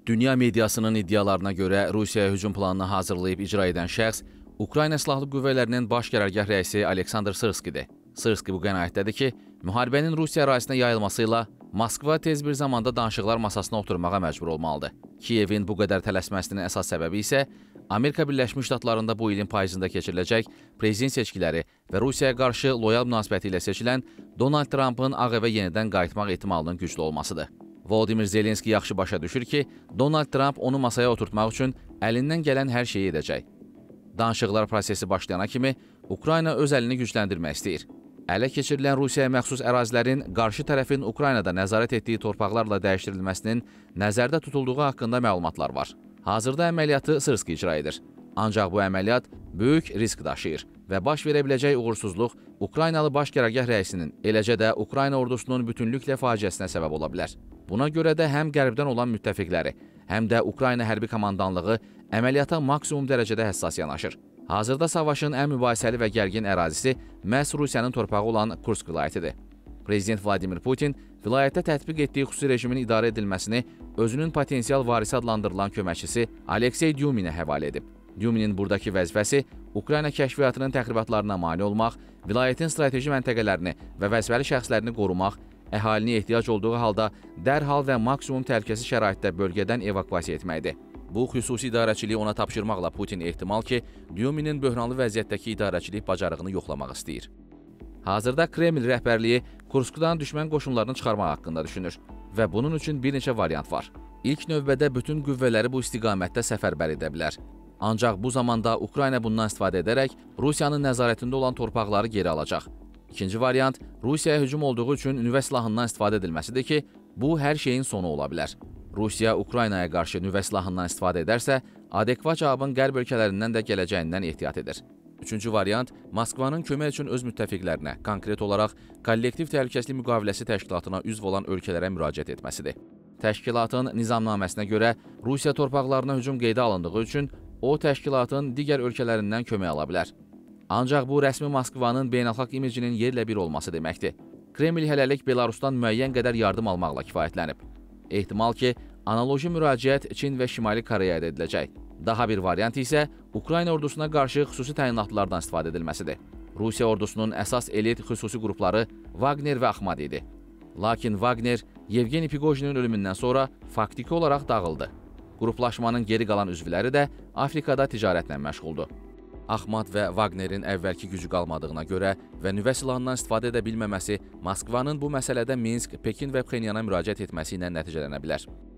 Dünya mediasının iddialarına görə Rusiyaya hücum planını hazırlayıb icra edən şəxs Ukrayna Silahlı Qüvvələrinin baş qərargah rəisi Aleksandr Sırskidir. Sırski bu qənaətdədir ki, müharibənin Rusiya ərazisinə yayılması ilə Moskva tez bir zamanda danışıqlar masasına oturmağa məcbur olmalıdır. Kiyevin bu qədər tələsməsinin əsas səbəbi isə Amerika Birləşmiş Ştatlarında bu ilin payızında keçiriləcək prezident seçkiləri və Rusiyaya qarşı loyal münasibəti ilə seçilən Donald Trumpın Ağ Evə yenidən qayıtmaq ehtimalının güclü olmasıdır. Volodymyr Zelenski yaxşı başa düşür ki, Donald Trump onu masaya oturtmaq üçün əlindən gələn hər şeyi edəcək. Danışıqlar prosesi başlayana kimi Ukrayna öz əlini gücləndirmək istəyir. Ələ keçirilən Rusiyaya məxsus ərazilərin qarşı tərəfin Ukraynada nəzarət etdiyi torpaqlarla dəyişdirilməsinin nəzərdə tutulduğu haqqında məlumatlar var. Hazırda əməliyyatı Sırski icra edir. Ancaq bu əməliyyat böyük risk daşıyır və baş verə biləcək uğursuzluq Ukraynalı baş qərargah rəisinin, eləcə də Ukrayna ordusunun bütünlüklə faciəsinə səbəb ola bilər. Buna görə də həm qərbdən olan müttəfiqləri, həm də Ukrayna hərbi komandanlığı əməliyyata maksimum dərəcədə həssas yanaşır. Hazırda savaşın ən mübahisəli və gərgin ərazisi məhz Rusiyanın torpağı olan Kursk vilayətidir. Prezident Vladimir Putin vilayətdə tətbiq etdiyi xüsusi rejimin idarə edilməsini özünün potensial varisi adlandırılan köməkçisi Aleksey Dyuminə həvalə edib. Dyuminin buradakı vəzifəsi Ukrayna kəşfiyyatının təxribatlarına mane olmaq, vilayətin strateji məntəqələrini və vəzifəli şəxslərini qorumaq, əhalini ehtiyac olduğu halda dərhal və maksimum təhlükəsiz şəraitdə bölgədən evakuasiya etməkdir. Bu xüsusi idarəçiliyi ona tapşırmaqla Putin ehtimal ki, Dyuminin böhranlı vəziyyətdəki idarəçilik bacarığını yoxlamaq istəyir. Hazırda Kreml rəhbərliyi Kurskdan düşmən qoşunlarını çıxarmaq haqqında düşünür və bunun üçün bir neçə variant var. İlk növbədə bütün qüvvələri bu istiqamətdə səfərbər edə bilər. Ancaq bu zamanda Ukrayna bundan istifadə edərək Rusiyanın nəzarətində olan torpaqları geri alacaq. İkinci variant Rusiyaya hücum olduğu üçün nüvə silahından istifadə edilməsidir ki, bu hər şeyin sonu ola bilər. Rusiya Ukraynaya qarşı nüvə silahından istifadə edərsə, adekvat cavabın qərb ölkələrindən də gələcəyindən ehtiyat edir. Üçüncü variant Moskvanın kömək üçün öz müttəfiqlərinə, konkret olaraq Kollektiv Təhlükəsizlik Müqaviləsi Təşkilatına üzv olan ölkələrə müraciət etməsidir. Təşkilatın nizamnaməsinə görə Rusiya torpaqlarına hücum qeydə alındığı üçün o təşkilatın digər ölkələrindən kömək ala bilər. Ancaq bu rəsmi Moskvanın beynəlxalq imicinin yerlə bir olması deməkdir. Kreml hələlik Belarusdan müəyyən qədər yardım almaqla kifayətlənib. Ehtimal ki, analoji müraciət Çin və Şimali Koreyaya ediləcək. Daha bir variant isə Ukrayna ordusuna qarşı xüsusi təyinatlardan istifadə edilməsidir. Rusiya ordusunun əsas elit xüsusi qrupları Wagner və Axmat idi. Lakin Wagner Yevgeni Prigojinin ölümündən sonra faktiki olaraq dağıldı. Qruplaşmanın geri qalan üzvləri də Afrikada ticarətlə məşğuldur. Axmat və Wagnerin əvvəlki gücü qalmadığına görə və nüvə silahından istifadə edə bilməməsi Moskvanın bu məsələdə Minsk, Pekin və Pxenyana müraciət etməsi ilə nəticələnə bilər.